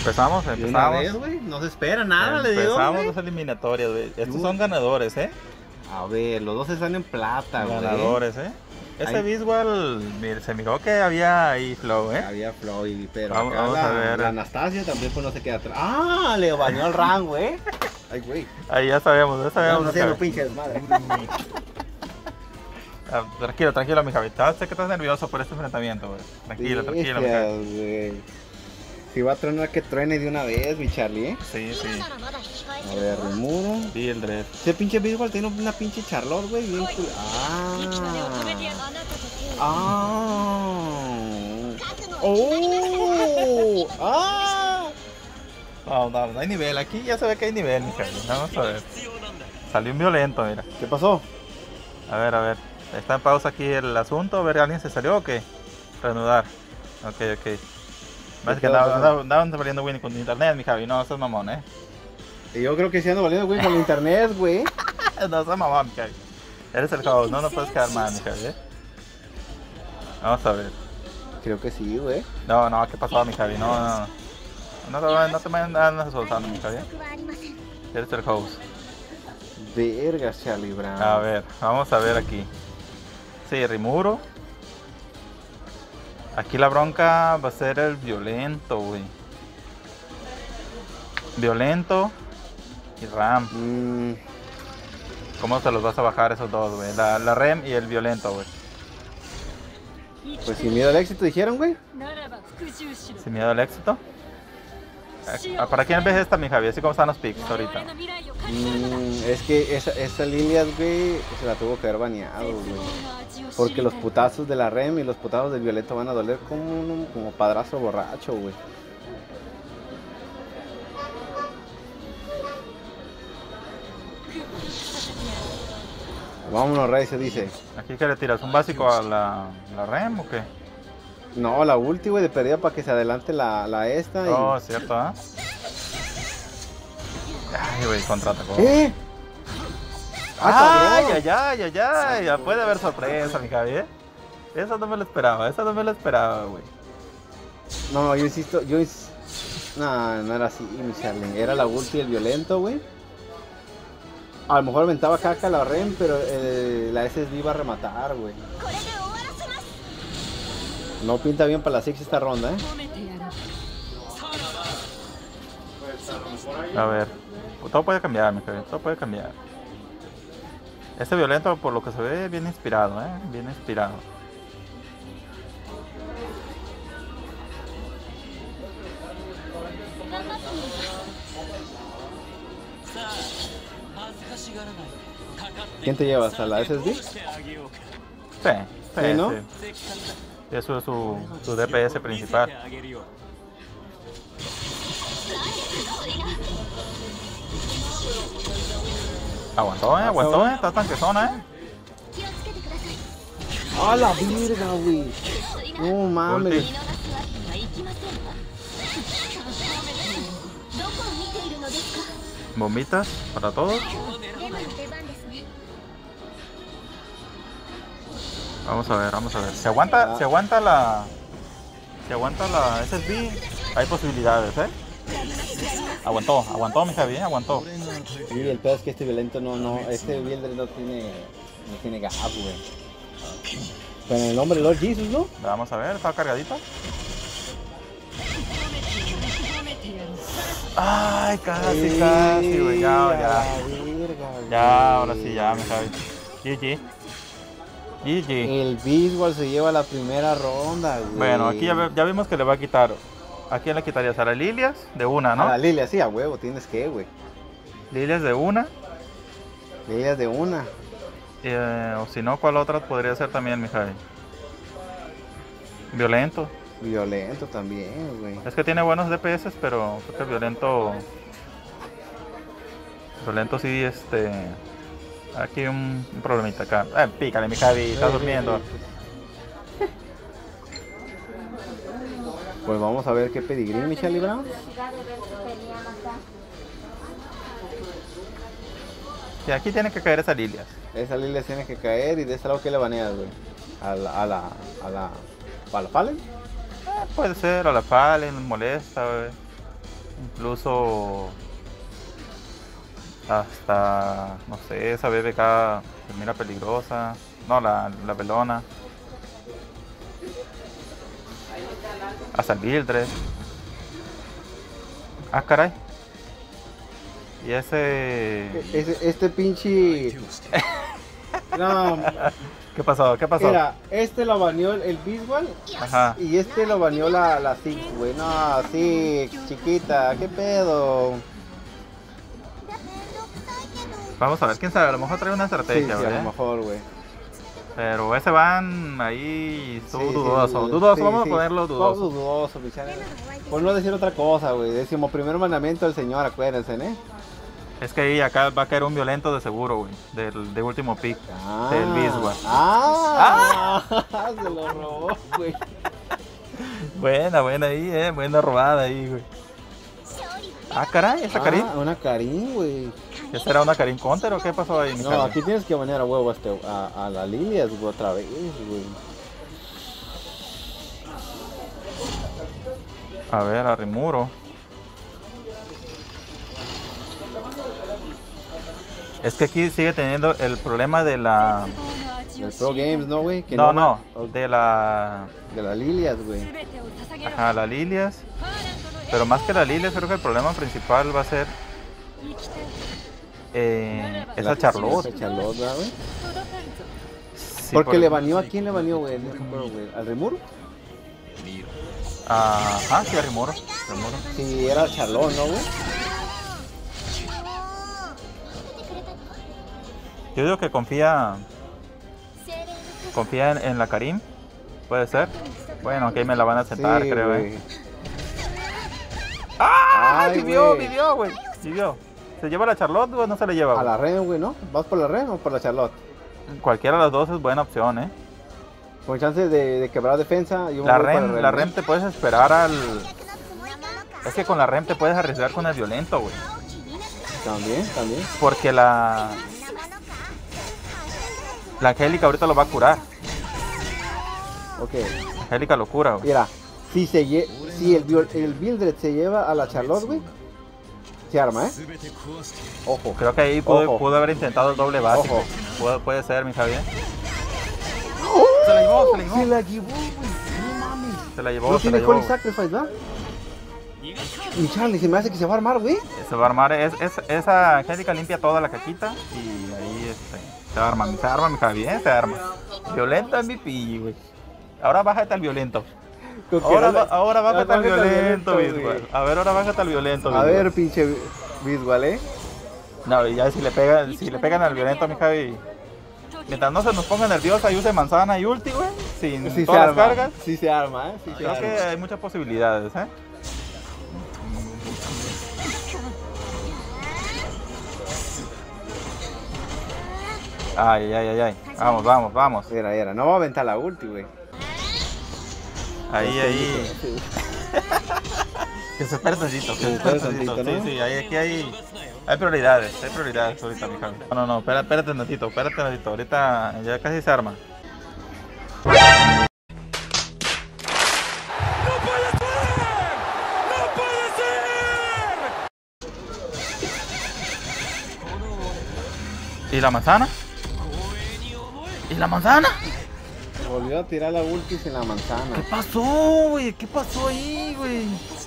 Empezamos, De una empezamos. vez, güey. No se espera nada, le digo. Empezamos Güey. las eliminatorias, güey. Estos son ganadores, ¿eh? A ver, los dos están en plata, güey. Ganadores, ¿eh? Ese Ahí. visual, se miró que había ahí flow, ¿eh? Había Floyd, pero Vamos- acá vamos a ver. la Anastasia también pues no se queda atrás. ¡Ah! Le bañó al rango, güey. Ay, güey. Ahí ya sabemos, ya sabemos. Estamos mi haciendo Javi. pinche desmadre. Ah, tranquilo, tranquilo, mi Javi. Sé que estás nervioso por este enfrentamiento, güey. Tranquilo, tranquilo, mi Javi. Bestias, güey. Si va a tronar, que truene de una vez, mi Charlie, ¿eh? Sí, sí. A ver, Remuro. Mildred. Ese pinche visual tiene una pinche Charlotte, güey. Bien cool. ¡Oh! ¡Ah! No hay nivel. Aquí ya se ve que hay nivel, mi Javi. Vamos a ver. Salió un violento, mira. ¿Qué pasó? A ver. Está en pausa aquí el asunto. A ver, ¿alguien se salió o qué? Reanudar. Ok. Más que andaban valiendo Winnie con internet, mi Javi. No, eso es mamón, ¿eh? Y yo creo que se anda valiendo, güey, con el internet, güey. No, eso es mamón, mi Javi. Eres el host, no puedes quedar mal, mi Javi, ¿eh? Vamos a ver. Creo que sí, güey. No, ¿qué pasó, mi Javi? No te me andas soltando, mi Javi. Eres el host. Verga, Charlie Brown. A ver, vamos a ver aquí. Sí, Rimuro. Aquí la bronca va a ser el violento, güey. Violento y Ram. ¿Cómo se los vas a bajar esos dos, güey? La Rem y el violento, güey. Pues sin miedo al éxito, dijeron, güey. Sin miedo al éxito. ¿Para quién ves esta, mi Javi? Así como están los picks ahorita. Es que esa Lilias, güey, se la tuvo que haber baneado, güey. Porque los putazos de la Rem y los putazos del Violeto van a doler como padrazo borracho, güey. Vámonos, Rey, se dice. ¿Aquí qué le tiras? ¿Un básico a la Rem o qué? No, la ulti, güey, de perdida para que se adelante la esta. Oh, cierto, ¿ah? Ay, güey, contraatacó. ¿Eh? Ay, cabrón. ay, ya puede haber sorpresa, mi Javi, ¿eh? Eso no me lo esperaba, güey. No, yo insisto, no era así, mi Charlie. Era la ulti y el violento, güey. A lo mejor aventaba caca la Rem, pero la SSB iba a rematar, güey. No pinta bien para la Six esta ronda, ¿eh? A ver, todo puede cambiar, mi Javi, todo puede cambiar. Este violento, por lo que se ve, bien inspirado, ¿eh? Bien inspirado. ¿Quién te llevas? ¿A la SSB? Sí, ¿no? sí. Eso es su DPS principal. Aguantó, está tanquezona, ¡A la verga, güey! No mames. Ulti. Bombitas para todos. Vamos a ver. Si aguanta la SSB, hay posibilidades, ¿eh? Aguantó mi Javi, aguantó. Sí, el peor es que este violento este Wieldred no tiene gap, güey. Con el nombre de Lord Jesus, ¿no? Vamos a ver, está cargadito. Ay, casi, güey, ya. Ya, ahora sí, ya, mi Javi. GG. El Biswall se lleva la primera ronda, güey. Bueno, aquí ya vimos que le va a quitar. ¿A quién le quitarías? A la Lilias de una, ¿no? A la Lilia, sí, a huevo, tienes que, güey. Lilias de una. Lilias de una. O si no, ¿cuál otra podría ser también, mi Javi? Violento. Violento también, güey. Es que tiene buenos DPS, pero creo que violento. Violento sí, aquí un problemita acá. Pícale, mi Javi, está durmiendo. Pues vamos a ver qué pedigrí, mi Charlie Brown. Y aquí tiene que caer esa Lilias. Esa Lilia tiene que caer y de ese lado que le baneas, güey. A la Fallen. Puede ser, a la Fallen, molesta, güey. Incluso hasta, no sé, esa BBK se mira peligrosa. No, la Belona. Hasta el Vildred. Ah, caray. Y Este pinche... No, ¿Qué pasó? ¿Qué pasó? mira, este lo baneó el Bisbal Ajá. y este lo baneó la Six, güey. No, Six, chiquita, ¿qué pedo? Vamos a ver, quién sabe, a lo mejor trae una Sí, estrategia, sí, a lo ¿verdad? mejor, güey. Pero ese van ahí estuvo Sí, sí, dudoso. Dudoso, sí, vamos sí. a ponerlo dudoso. Dudoso, Michelle. Por no decir otra cosa, güey. 11º mandamiento del Señor, acuérdense, ¿eh? Es que ahí acá va a caer un violento de seguro, güey. De último pick. Del Biswa. Se lo robó, güey. Buena ahí, buena robada ahí, güey. Ah, caray, esa Karin. Una Karin, güey. ¿Esa era una Karin Counter o qué pasó ahí, mi No, Javi? aquí tienes que banear a huevo a la Lilias, güey, otra vez, güey. A ver, a Rimuro. Es que aquí sigue teniendo el problema de la... Del Pro Games, ¿no, güey? Que No, de la... De la Lilias, güey. Ajá, la Lilias. Pero más que la Lilias, creo que el problema principal va a ser... esa Charlotte. Esa Charlotte, ¿verdad, güey? Sí, Porque le baneó, ¿a quién le baneó, güey? ¿Al Rimuru? Ajá, sí, a Rimuro. Sí, era Charlotte, ¿no, güey? Yo digo que confía en la Karim. Puede ser. Bueno, aquí me la van a sentar, Sí, creo, güey. ¡Ah! Ay, Vivió, güey. güey. Vivió. ¿Se lleva la Charlotte o no se la lleva, A güey? la Ren, güey, ¿no? ¿Vas por la Ren o por la Charlotte? Cualquiera de las dos es buena opción, ¿eh? Con chance de quebrar defensa. Yo me La voy para Rem, la ¿no? Rem te puedes esperar al... Es que con la Rem te puedes arriesgar con el violento, güey. También. Porque la Angélica ahorita lo va a curar. Ok. La Angélica lo cura, güey. Mira, si el Mildred se lleva a la Charlotte, güey, se arma, ¿eh? Ojo. Creo que ahí Ojo. pudo haber intentado el doble básico. Ojo. Puede ser, mi Javier. ¡Oh! Se la llevó. Se la llevó, güey. No mames. Se la llevó, No se la tiene llevó. Holy Sacrifice, ¿verdad? Mi Charlie, se me hace que se va a armar, güey. Se va a armar. Esa Angélica limpia toda la caquita y ahí se arma, mi Javier, se arma. Violento MVP, güey. Ahora bájate al violento. Ahora bájate al violento, güey. Biswell. A ver, ahora bájate al violento, A Biswell. ver, pinche Biswell, ¿eh? No, y ya si le pegan al violento, mi Javi. Mientras no se nos ponga nerviosa y use manzana y ulti, güey. Sin Sí se todas las arma. cargas. Sí se arma, ¿eh? Sí se Creo arma. que hay muchas posibilidades, ¿eh? Ay. Vamos. Era. No va a aventar la ulti, güey. Ahí. Que se espere tantito, se espere tantito, ¿no? Sí, aquí hay prioridades ahorita, mi Javi. No, espérate tantito. Ahorita ya casi se arma. ¿Y la manzana? Volvió a tirar la ulti sin la manzana. ¿Qué pasó, güey? ¿Qué pasó ahí, güey?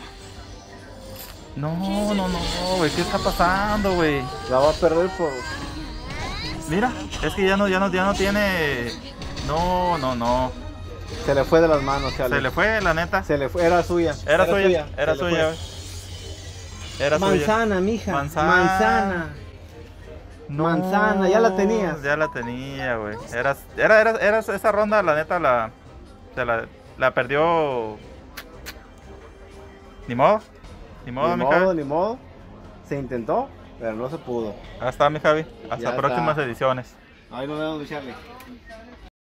No, güey. ¿Qué está pasando, güey? La va a perder por... Mira, es que ya no tiene... No. Se le fue de las manos, Charlie. Se le fue, la neta. Se le fue, era suya. Era suya, Se le güey. fue. Era suya. Manzana, mija. Manzana. No, Manzana, ya la tenías. Ya la tenía, güey. Era esa ronda, la neta, la perdió. Ni modo, mi Javi. Ni modo. Se intentó, pero no se pudo. Hasta mi Javi. Hasta Ya próximas está. ediciones. Ahí nos vemos, Charlie.